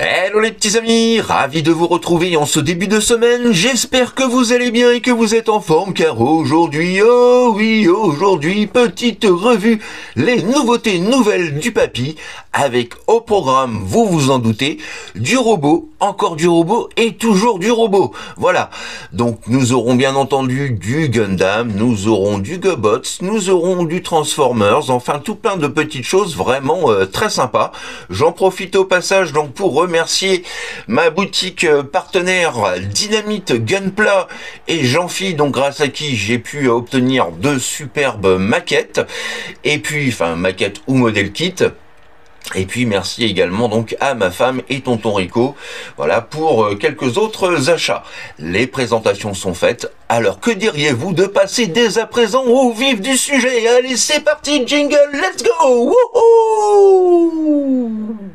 Hello les petits amis, ravi de vous retrouver en ce début de semaine, j'espère que vous allez bien et que vous êtes en forme car aujourd'hui, oh oui, aujourd'hui, petite revue, les nouveautés nouvelles du papy, avec au programme, vous vous en doutez, du robot, encore du robot et toujours du robot, voilà. Donc nous aurons bien entendu du Gundam, nous aurons du Gobots, nous aurons du Transformers, enfin tout plein de petites choses vraiment très sympas. J'en profite au passage donc pour remercier ma boutique partenaire Dynamite Gunpla et Jean-Phi, donc grâce à qui j'ai pu obtenir de superbes maquettes, et puis, enfin maquettes ou modèle kit. Et puis merci également donc à ma femme et tonton Rico, voilà, pour quelques autres achats. Les présentations sont faites, alors que diriez-vous de passer dès à présent au vif du sujet? Allez, c'est parti, jingle, let's go! Wouhou!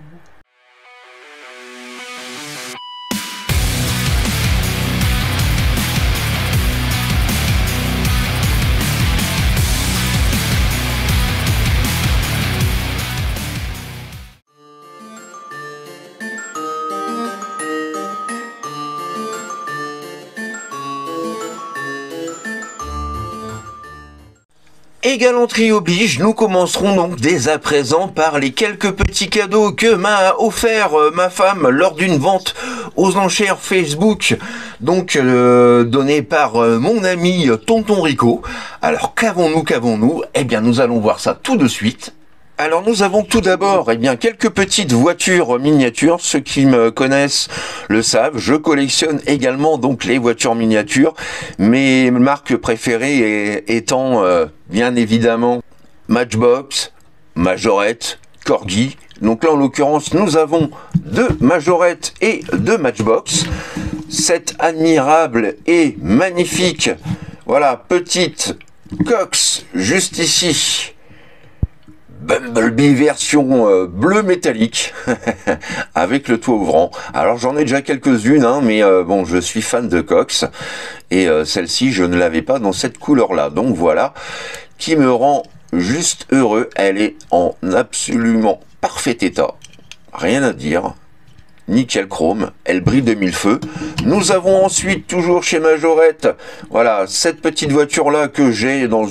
Et galanterie oblige, nous commencerons donc dès à présent par les quelques petits cadeaux que m'a offert ma femme lors d'une vente aux enchères Facebook, donc donnée par mon ami tonton Rico. Alors qu'avons-nous? Eh bien nous allons voir ça tout de suite. Alors nous avons tout d'abord quelques petites voitures miniatures. Ceux qui me connaissent le savent, je collectionne également donc les voitures miniatures. Mes marques préférées étant bien évidemment Matchbox, Majorette, Corgi. Donc là en l'occurrence nous avons deux Majorettes et deux Matchbox. Cette admirable et magnifique, voilà, petite Cox juste ici. Bumblebee version bleu métallique avec le toit ouvrant. Alors j'en ai déjà quelques-unes, hein, mais bon, je suis fan de Cox et celle-ci je ne l'avais pas dans cette couleur-là. Donc voilà, qui me rend juste heureux. Elle est en absolument parfait état, rien à dire. Nickel chrome, elle brille de mille feux. Nous avons ensuite, toujours chez Majorette, voilà, cette petite voiture-là que j'ai dans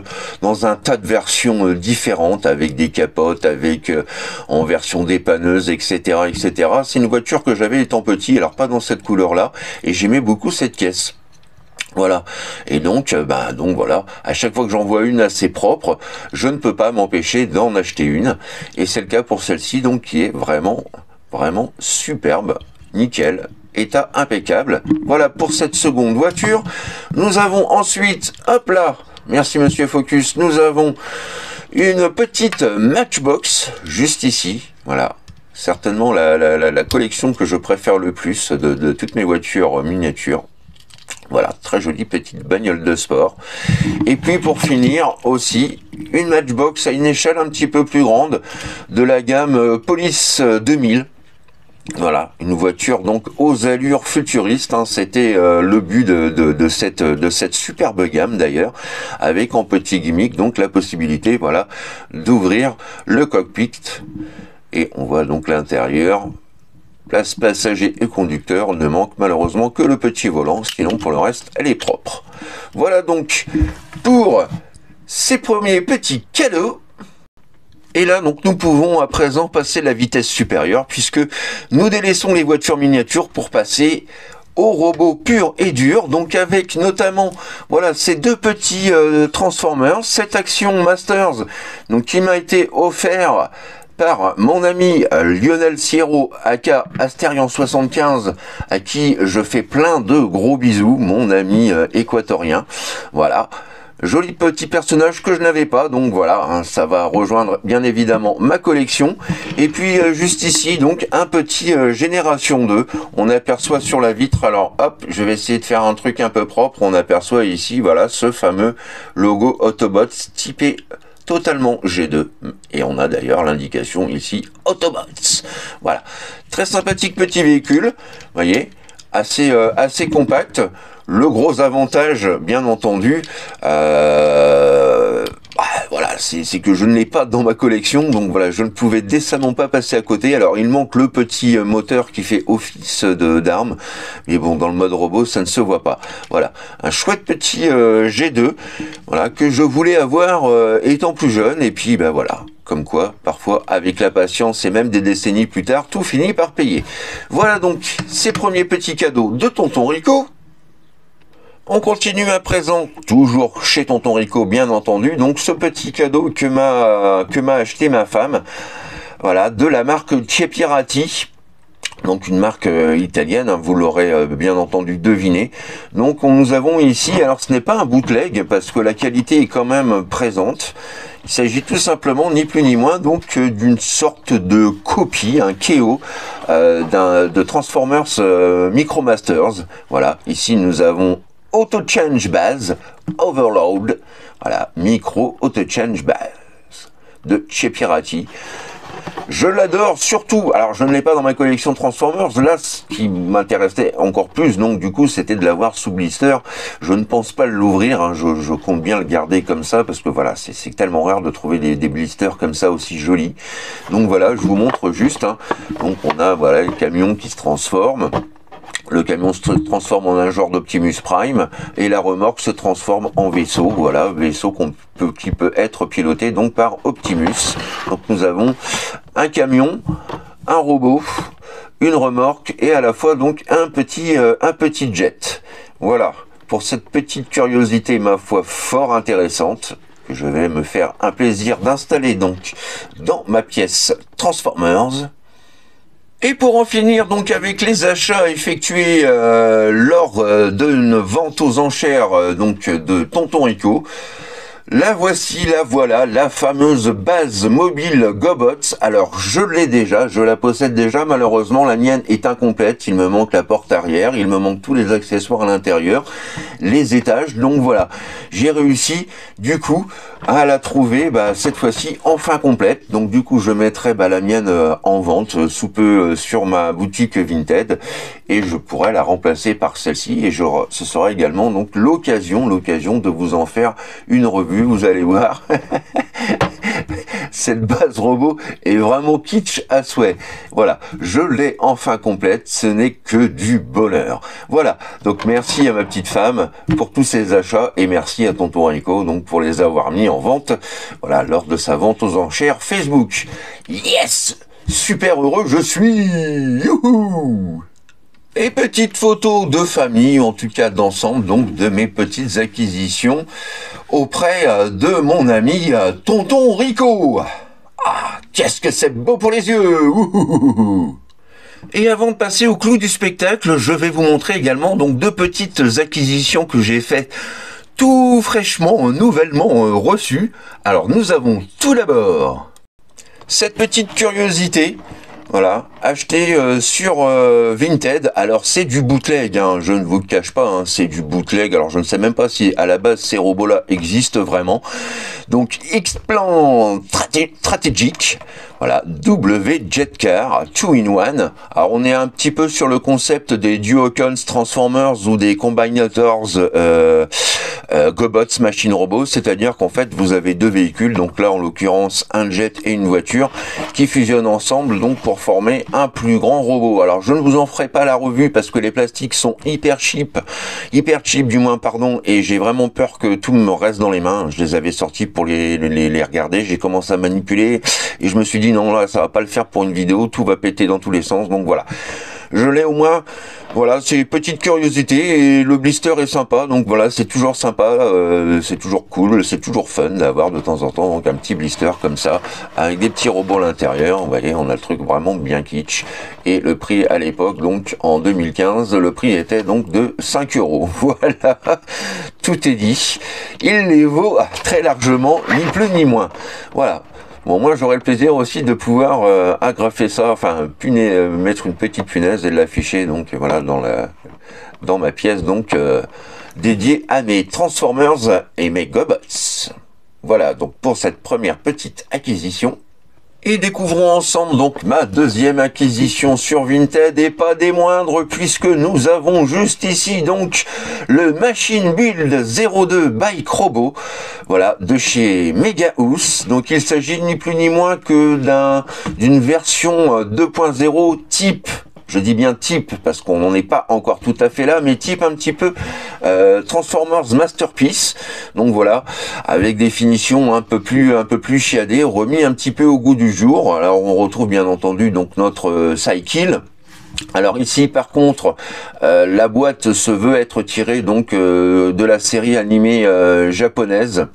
un tas de versions différentes, avec des capotes, avec en version dépanneuse, etc., etc. C'est une voiture que j'avais étant petit, alors pas dans cette couleur-là, et j'aimais beaucoup cette caisse. Voilà, et donc voilà, à chaque fois que j'en vois une assez propre, je ne peux pas m'empêcher d'en acheter une, et c'est le cas pour celle-ci, donc qui est vraiment superbe, nickel, état impeccable. Voilà pour cette seconde voiture. Nous avons ensuite, hop là, merci monsieur Focus, nous avons une petite Matchbox juste ici, voilà. Certainement la collection que je préfère le plus de toutes mes voitures miniatures. Voilà, très jolie petite bagnole de sport. Et puis pour finir aussi, une Matchbox à une échelle un petit peu plus grande de la gamme Police 2000. Voilà, une voiture donc aux allures futuristes, hein. C'était le but de cette superbe gamme d'ailleurs, avec en petit gimmick donc la possibilité, voilà, d'ouvrir le cockpit, et on voit donc l'intérieur. Place passager et conducteur, ne manque malheureusement que le petit volant, sinon pour le reste elle est propre. Voilà donc pour ces premiers petits cadeaux. Et là, donc, nous pouvons à présent passer la vitesse supérieure, puisque nous délaissons les voitures miniatures pour passer aux robots purs et durs, donc avec notamment, voilà, ces deux petits Transformers, cette Action Masters, donc qui m'a été offert par mon ami Lionel Sierro, aka Astérian75, à qui je fais plein de gros bisous, mon ami équatorien, voilà. Joli petit personnage que je n'avais pas, donc voilà, hein, ça va rejoindre bien évidemment ma collection. Et puis juste ici, donc un petit Génération 2, on aperçoit sur la vitre, alors hop, je vais essayer de faire un truc un peu propre, on aperçoit ici, voilà, ce fameux logo Autobots typé totalement G2, et on a d'ailleurs l'indication ici Autobots. Voilà, très sympathique petit véhicule, voyez, assez compact. Le gros avantage, bien entendu, voilà, c'est que je ne l'ai pas dans ma collection, donc voilà, je ne pouvais décemment pas passer à côté. Alors il manque le petit moteur qui fait office d'arme, mais bon, dans le mode robot, ça ne se voit pas. Voilà, un chouette petit G2, voilà, que je voulais avoir étant plus jeune, et puis ben voilà. Comme quoi, parfois, avec la patience et même des décennies plus tard, tout finit par payer. Voilà donc ces premiers petits cadeaux de Tonton Rico. On continue à présent, toujours chez Tonton Rico, bien entendu. Donc ce petit cadeau que m'a acheté ma femme, voilà, de la marque Chiepirati. Donc une marque italienne, hein, vous l'aurez bien entendu deviné. Donc nous avons ici, alors ce n'est pas un bootleg parce que la qualité est quand même présente. Il s'agit tout simplement, ni plus ni moins, donc d'une sorte de copie, un KO de Transformers Micromasters. Voilà, ici nous avons Auto Change Base Overload. Voilà, Micro Auto Change Base de Chiepirati. Je l'adore surtout, alors je ne l'ai pas dans ma collection Transformers, là ce qui m'intéressait encore plus, donc du coup c'était de l'avoir sous blister. Je ne pense pas l'ouvrir, hein, je compte bien le garder comme ça, parce que voilà, c'est tellement rare de trouver des blisters comme ça aussi jolis. Donc voilà, je vous montre juste, hein. Donc on a voilà le camion qui se transforme. Le camion se transforme en un genre d'Optimus Prime et la remorque se transforme en vaisseau. Voilà, vaisseau qui peut être piloté donc par Optimus. Donc nous avons un camion, un robot, une remorque et à la fois donc un petit jet. Voilà, pour cette petite curiosité ma foi fort intéressante, que je vais me faire un plaisir d'installer donc dans ma pièce Transformers. Et pour en finir donc avec les achats effectués lors d'une vente aux enchères donc de Tonton Rico, la voici, la voilà, la fameuse base mobile GoBots. Alors je l'ai déjà, je la possède déjà, malheureusement la mienne est incomplète, il me manque la porte arrière, il me manque tous les accessoires à l'intérieur, les étages, donc voilà, j'ai réussi du coup à la trouver cette fois-ci enfin complète. Donc du coup je mettrai la mienne en vente sous peu sur ma boutique Vinted et je pourrai la remplacer par celle-ci et ce sera également donc l'occasion de vous en faire une revue. Vous allez voir, cette base robot est vraiment kitsch à souhait. Voilà, je l'ai enfin complète, ce n'est que du bonheur. Voilà, donc merci à ma petite femme pour tous ces achats et merci à Tonton Rico donc pour les avoir mis en vente, voilà, lors de sa vente aux enchères Facebook. Yes, super heureux je suis. Youhou. Et petite photo de famille, en tout cas d'ensemble, donc de mes petites acquisitions auprès de mon ami Tonton Rico. Ah, qu'est-ce que c'est beau pour les yeux. Ouhouhou. Et avant de passer au clou du spectacle, je vais vous montrer également donc deux petites acquisitions que j'ai faites tout fraîchement, nouvellement reçues. Alors nous avons tout d'abord cette petite curiosité. Voilà, acheté sur Vinted. Alors c'est du bootleg, hein, je ne vous le cache pas, hein, c'est du bootleg. Alors je ne sais même pas si à la base ces robots-là existent vraiment. Donc X-Plan Strategic, voilà, W Jetcar 2-in-1. Alors on est un petit peu sur le concept des Duocons Transformers ou des Combinators GoBots Machine Robots, c'est-à-dire qu'en fait vous avez deux véhicules, donc là en l'occurrence un jet et une voiture qui fusionnent ensemble donc pour former un plus grand robot. Alors je ne vous en ferai pas la revue parce que les plastiques sont hyper cheap du moins pardon, et j'ai vraiment peur que tout me reste dans les mains. Je les avais sortis pour les regarder, j'ai commencé à manipuler et je me suis dit non là ça va pas le faire pour une vidéo, tout va péter dans tous les sens, donc voilà. Je l'ai au moins, voilà, c'est une petite curiosité et le blister est sympa, donc voilà, c'est toujours sympa, c'est toujours cool, c'est toujours fun d'avoir de temps en temps donc un petit blister comme ça, avec des petits robots à l'intérieur. Vous voyez, on a le truc vraiment bien kitsch, et le prix à l'époque, donc en 2015, le prix était donc de 5 €. Voilà, tout est dit, il les vaut très largement, ni plus ni moins. Voilà. Bon, moi j'aurais le plaisir aussi de pouvoir agrafer ça, enfin mettre une petite punaise et l'afficher donc voilà dans ma pièce donc dédiée à mes Transformers et mes GoBots. Voilà donc pour cette première petite acquisition. Et découvrons ensemble donc ma deuxième acquisition sur Vinted, et pas des moindres, puisque nous avons juste ici donc le Machine Build 02 Bike Robot, voilà, de chez Megahouse. Donc il s'agit ni plus ni moins que d'une version 2.0 type. Je dis bien type parce qu'on n'en est pas encore tout à fait là, mais type un petit peu Transformers Masterpiece. Donc voilà, avec des finitions un peu plus chiadées, remis un petit peu au goût du jour. Alors on retrouve bien entendu donc notre Cycle. Alors ici par contre la boîte se veut être tirée donc de la série animée japonaise.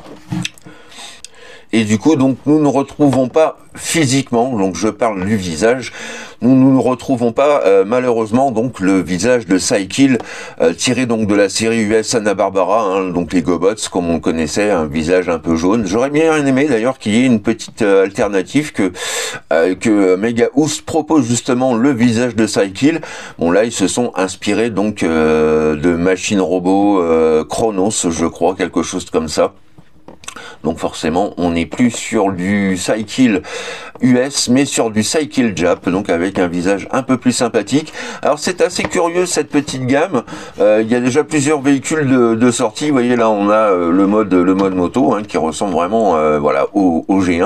Et du coup, donc, nous ne retrouvons pas physiquement, donc je parle du visage, nous ne retrouvons pas malheureusement donc le visage de Cycle tiré donc de la série US Hanna-Barbera, hein, donc les GoBots comme on connaissait, un visage un peu jaune. J'aurais bien aimé d'ailleurs qu'il y ait une petite alternative que Megahouse propose justement le visage de Cycle. Bon là ils se sont inspirés donc de machines robots Chronos, je crois, quelque chose comme ça. Donc forcément, on n'est plus sur du Cycle US, mais sur du Cycle Jap, donc avec un visage un peu plus sympathique. Alors c'est assez curieux cette petite gamme. Il y a déjà plusieurs véhicules de sortie. Vous voyez là, on a le mode moto hein, qui ressemble vraiment voilà au G1.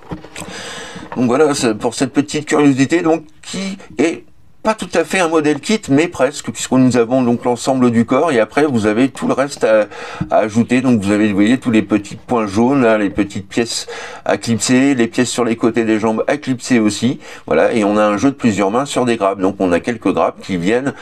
Donc voilà, pour cette petite curiosité, donc qui est pas tout à fait un modèle kit, mais presque, puisque nous avons donc l'ensemble du corps, et après vous avez tout le reste à ajouter. Donc vous avez, vous voyez, tous les petits points jaunes, là, les petites pièces à clipser, les pièces sur les côtés des jambes à clipser aussi. Voilà, et on a un jeu de plusieurs mains sur des grappes. Donc on a quelques grappes qui viennent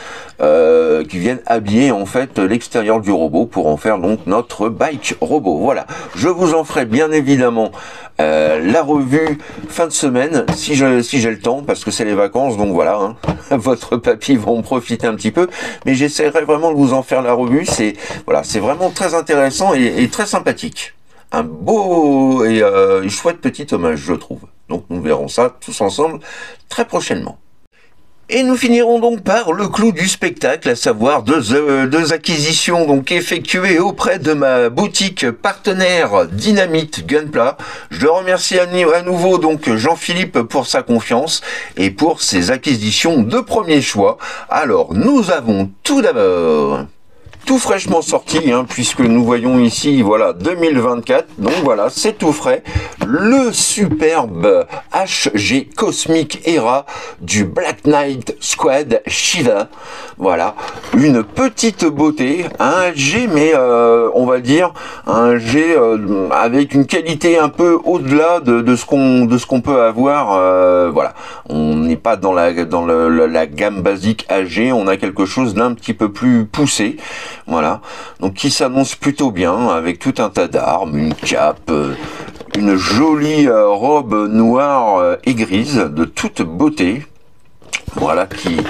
habiller en fait l'extérieur du robot pour en faire donc notre bike robot. Voilà, je vous en ferai bien évidemment la revue fin de semaine si j'ai le temps, parce que c'est les vacances, donc voilà, hein. Votre papy va en profiter un petit peu, mais j'essaierai vraiment de vous en faire la revue. C'est voilà, c'est vraiment très intéressant et très sympathique. Un beau et chouette petit hommage, je trouve. Donc nous verrons ça tous ensemble très prochainement. Et nous finirons donc par le clou du spectacle, à savoir deux acquisitions donc effectuées auprès de ma boutique partenaire Dynamite Gunpla. Je le remercie à nouveau donc Jean-Philippe pour sa confiance et pour ses acquisitions de premier choix. Alors nous avons tout d'abord tout fraîchement sorti, hein, puisque nous voyons ici, voilà, 2024, donc voilà, c'est tout frais, le superbe HG Cosmic Era du Black Knight Squad Shiva, voilà, une petite beauté, un G, mais on va dire, un G avec une qualité un peu au-delà de ce qu'on peut avoir, voilà, on n'est pas dans la gamme basique HG, on a quelque chose d'un petit peu plus poussé. Voilà, donc qui s'annonce plutôt bien, avec tout un tas d'armes, une cape, une jolie robe noire et grise de toute beauté. Voilà,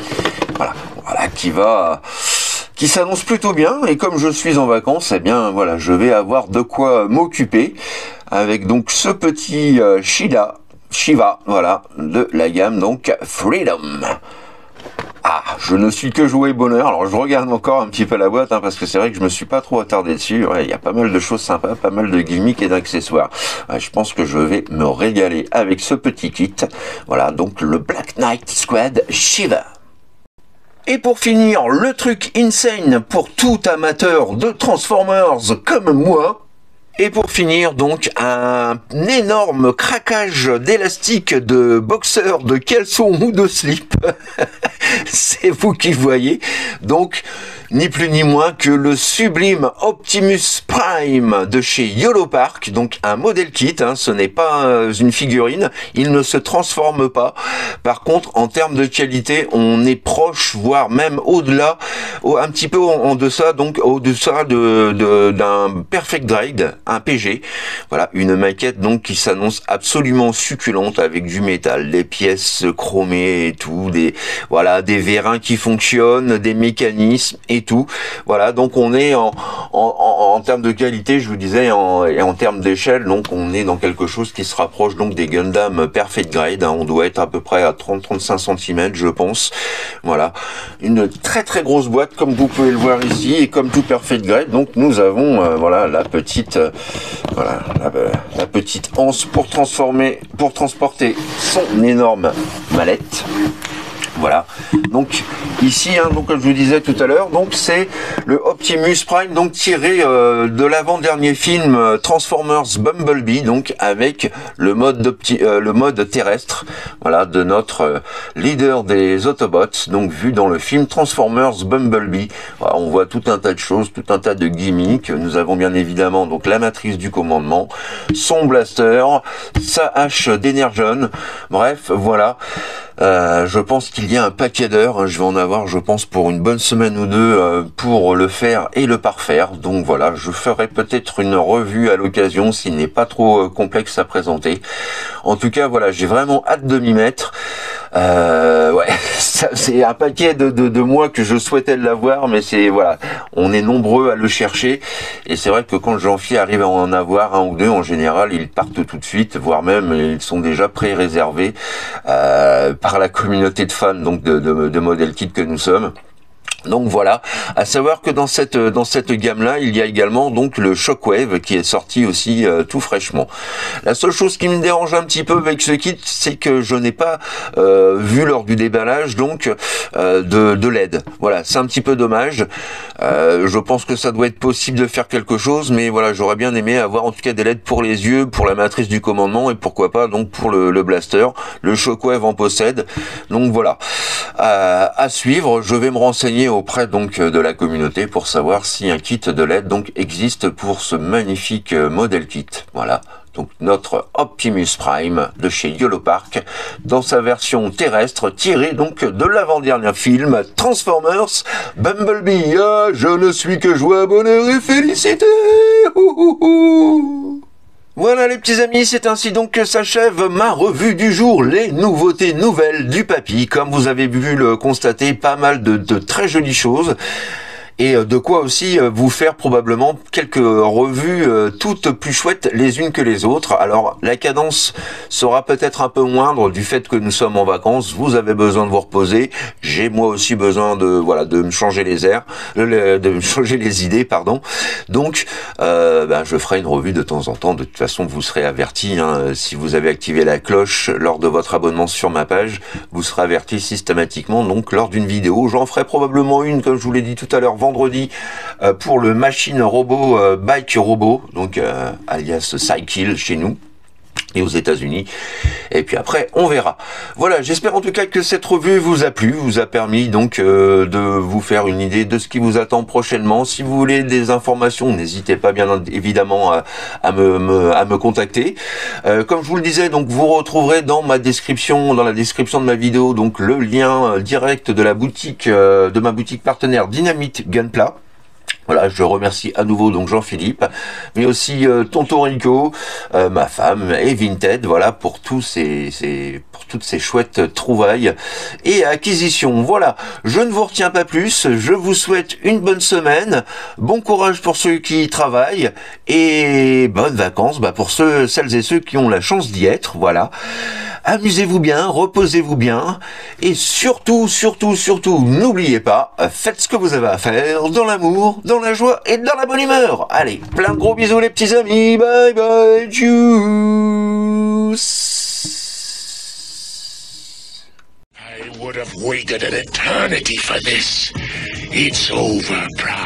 qui s'annonce plutôt bien. Et comme je suis en vacances, eh bien voilà, je vais avoir de quoi m'occuper avec donc ce petit Shiva, voilà, de la gamme donc Freedom. Ah, je ne suis que joué bonheur. Alors je regarde encore un petit peu la boîte, hein, parce que c'est vrai que je me suis pas trop attardé dessus. Ouais, il y a pas mal de choses sympas, pas mal de gimmicks et d'accessoires. Ouais, je pense que je vais me régaler avec ce petit kit. Voilà, donc le Black Knight Squad Shiva. Et pour finir, le truc insane pour tout amateur de Transformers comme moi. Et pour finir, donc, un énorme craquage d'élastique de boxeur, de caleçon ou de slip. C'est vous qui voyez. Donc, ni plus ni moins que le sublime Optimus Prime de chez YOLO Park, donc un modèle kit, hein, ce n'est pas une figurine, il ne se transforme pas. Par contre, en termes de qualité, on est proche, voire même au-delà, un petit peu en deçà, donc au-deçà d'un Perfect Grade, un PG. Voilà, une maquette donc qui s'annonce absolument succulente avec du métal, des pièces chromées et tout, des vérins qui fonctionnent, des mécanismes et et tout. Voilà, donc on est en termes de qualité, je vous disais, et en termes d'échelle, donc on est dans quelque chose qui se rapproche donc des Gundam Perfect Grade, hein. On doit être à peu près à 30-35 cm, je pense. Voilà, une très très grosse boîte, comme vous pouvez le voir ici, et comme tout Perfect Grade, donc nous avons voilà la petite la petite anse pour transporter son énorme mallette. Voilà, donc ici, hein, donc comme je vous disais tout à l'heure, donc c'est le Optimus Prime, donc tiré de l'avant-dernier film Transformers Bumblebee, donc avec le mode terrestre, voilà, de notre leader des Autobots, donc vu dans le film Transformers Bumblebee. Voilà, on voit tout un tas de choses, tout un tas de gimmicks. Nous avons bien évidemment donc la matrice du commandement, son blaster, sa hache d'énergon. Bref, voilà. Je pense qu'il y a un paquet d'heures, je vais en avoir je pense pour une bonne semaine ou deux pour le faire et le parfaire, donc voilà, je ferai peut-être une revue à l'occasion s'il n'est pas trop complexe à présenter. En tout cas voilà, j'ai vraiment hâte de m'y mettre. Ouais, c'est un paquet de mois que je souhaitais l'avoir, mais c'est voilà, on est nombreux à le chercher, et c'est vrai que quand Jean-Phi arrive à en avoir un ou deux, en général, ils partent tout de suite, voire même ils sont déjà pré-réservés par la communauté de fans donc de Model Kit que nous sommes. Donc voilà, à savoir que dans cette gamme-là, il y a également donc le Shockwave qui est sorti aussi tout fraîchement. La seule chose qui me dérange un petit peu avec ce kit, c'est que je n'ai pas vu lors du déballage donc de LED. Voilà, c'est un petit peu dommage. Je pense que ça doit être possible de faire quelque chose, mais voilà, j'aurais bien aimé avoir en tout cas des LED pour les yeux, pour la matrice du commandement et pourquoi pas donc pour le blaster. Le Shockwave en possède. Donc voilà, à suivre. Je vais me renseigner auprès donc de la communauté pour savoir si un kit de LED donc existe pour ce magnifique modèle kit. Voilà, donc notre Optimus Prime de chez YOLO Park dans sa version terrestre tirée donc de l'avant-dernier film Transformers Bumblebee. Ah, je ne suis que joie, bonheur et félicité. Voilà les petits amis, c'est ainsi donc que s'achève ma revue du jour, les nouveautés nouvelles du papy. Comme vous avez pu le constater, pas mal de très jolies choses. Et de quoi aussi vous faire probablement quelques revues toutes plus chouettes les unes que les autres. Alors la cadence sera peut-être un peu moindre du fait que nous sommes en vacances. Vous avez besoin de vous reposer. J'ai moi aussi besoin de me changer les airs, de me changer les idées, pardon. Donc je ferai une revue de temps en temps. De toute façon, vous serez avertis. Hein, si vous avez activé la cloche lors de votre abonnement sur ma page, vous serez averti systématiquement. Donc lors d'une vidéo, j'en ferai probablement une, comme je vous l'ai dit tout à l'heure, vendredi pour le machine robot bike robot, donc alias Cycle chez nous et aux États-Unis. Et puis après, on verra. Voilà, j'espère en tout cas que cette revue vous a plu, vous a permis donc de vous faire une idée de ce qui vous attend prochainement. Si vous voulez des informations, n'hésitez pas bien évidemment à me contacter. Comme je vous le disais, donc vous retrouverez dans la description de ma vidéo, donc le lien direct de la boutique, de ma boutique partenaire Dynamite Gunpla. Voilà, je remercie à nouveau donc Jean-Philippe, mais aussi Tonton Rico, ma femme et Vinted, voilà, pour toutes ces chouettes trouvailles et acquisitions. Voilà, je ne vous retiens pas plus, je vous souhaite une bonne semaine, bon courage pour ceux qui y travaillent et bonnes vacances pour celles et ceux qui ont la chance d'y être, voilà. Amusez-vous bien, reposez-vous bien, et surtout, n'oubliez pas, faites ce que vous avez à faire, dans l'amour, dans la joie et dans la bonne humeur. Allez, plein de gros bisous les petits amis, bye bye, tchuss. I would have waited an eternity for this. It's over, Prime.